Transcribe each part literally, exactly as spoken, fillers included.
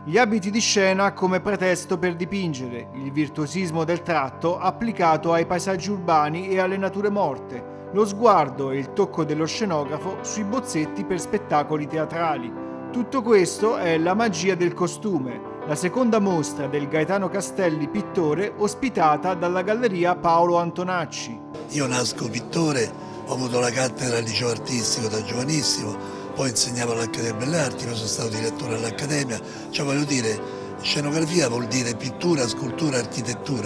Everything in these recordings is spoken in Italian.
Gli abiti di scena come pretesto per dipingere, il virtuosismo del tratto applicato ai paesaggi urbani e alle nature morte, lo sguardo e il tocco dello scenografo sui bozzetti per spettacoli teatrali. Tutto questo è la magia del costume, la seconda mostra del Gaetano Castelli pittore ospitata dalla Galleria Paolo Antonacci. Io nasco pittore, ho avuto la cattedra al liceo artistico da giovanissimo, poi insegnavo all'Accademia Belle Arti, poi sono stato direttore all'Accademia, cioè voglio dire, scenografia vuol dire pittura, scultura, architettura.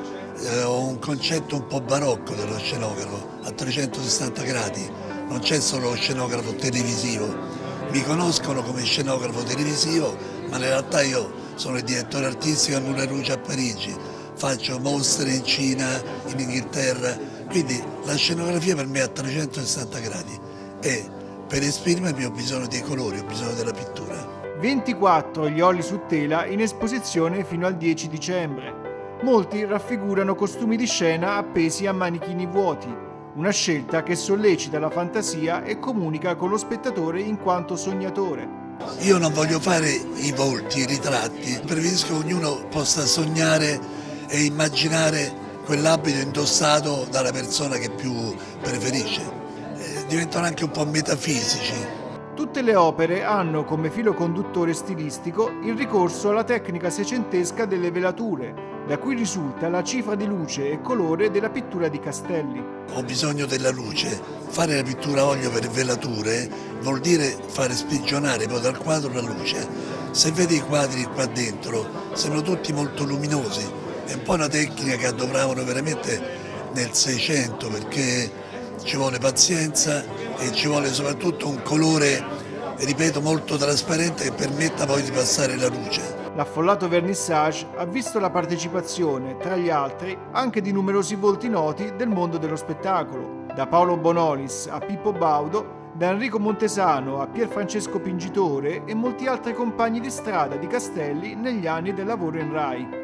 Eh, ho un concetto un po' barocco dello scenografo, a trecentosessanta gradi, non c'è solo lo scenografo televisivo, mi conoscono come scenografo televisivo, ma in realtà io sono il direttore artistico a Moulin Rouge a Parigi, faccio mostre in Cina, in Inghilterra, quindi la scenografia per me è a trecentosessanta gradi e per esprimermi ho bisogno dei colori, ho bisogno della pittura. ventiquattro gli oli su tela in esposizione fino al dieci dicembre. Molti raffigurano costumi di scena appesi a manichini vuoti, una scelta che sollecita la fantasia e comunica con lo spettatore in quanto sognatore. Io non voglio fare i volti, i ritratti, preferisco che ognuno possa sognare e immaginare quell'abito indossato dalla persona che più preferisce. Diventano anche un po' metafisici. Tutte le opere hanno come filo conduttore stilistico il ricorso alla tecnica seicentesca delle velature, da cui risulta la cifra di luce e colore della pittura di Castelli. Ho bisogno della luce. Fare la pittura a olio per velature vuol dire fare sprigionare poi dal quadro la luce. Se vedi i quadri qua dentro, sembrano tutti molto luminosi. È un po' una tecnica che adopravano veramente nel Seicento, perché ci vuole pazienza e ci vuole soprattutto un colore, ripeto, molto trasparente che permetta poi di passare la luce. L'affollato vernissage ha visto la partecipazione, tra gli altri, anche di numerosi volti noti del mondo dello spettacolo, da Paolo Bonolis a Pippo Baudo, da Enrico Montesano a Pier Francesco Pingitore e molti altri compagni di strada di Castelli negli anni del lavoro in Rai.